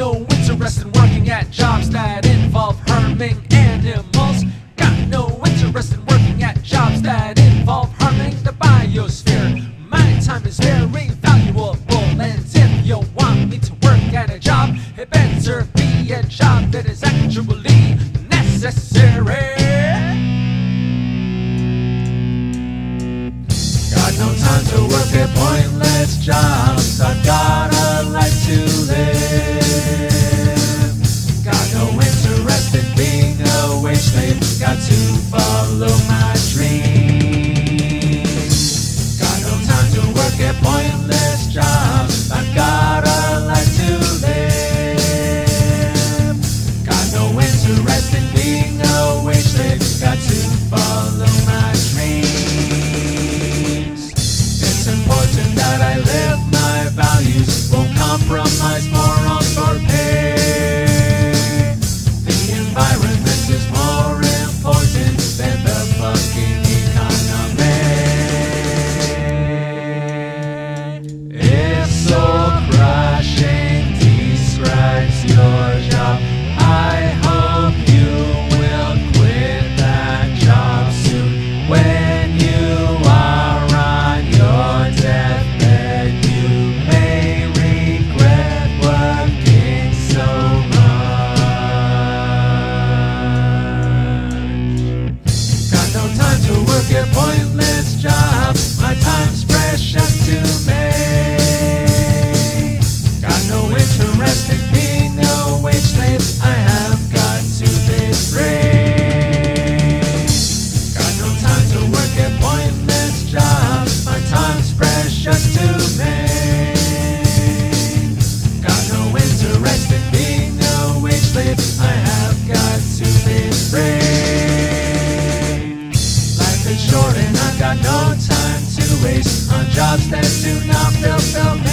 no interest in working at jobs that involve harming animals. Got no interest in working at jobs that involve harming the biosphere. My time is very valuable, and if you want me to work at a job, it better be a job that is actually necessary. Got no time to work at pointless jobs. I've got a life to live. Got no interest in being a wage slave. Got to follow my dreams. Got no time to work at pointless jobs. I've got a life to live. Got no interest in being a wage slave. Got to follow my dreams. It's important that I live my values. Won't compromise morals for pay. The environment is more important than the fucking economy. If soul crushing describes your job, I hope you will quit that job soon. When you are on your deathbed, you may regret working so much. Got no time to work at pointless jobs. My time's precious to me. Got no interest in being a wage slave. I have got to be free. Got no time to work at pointless jobs. My time's precious to me. Got no interest in being a wage slave. I have got to be free. Life is short and I've got no time to waste on jobs that do not fulfill me.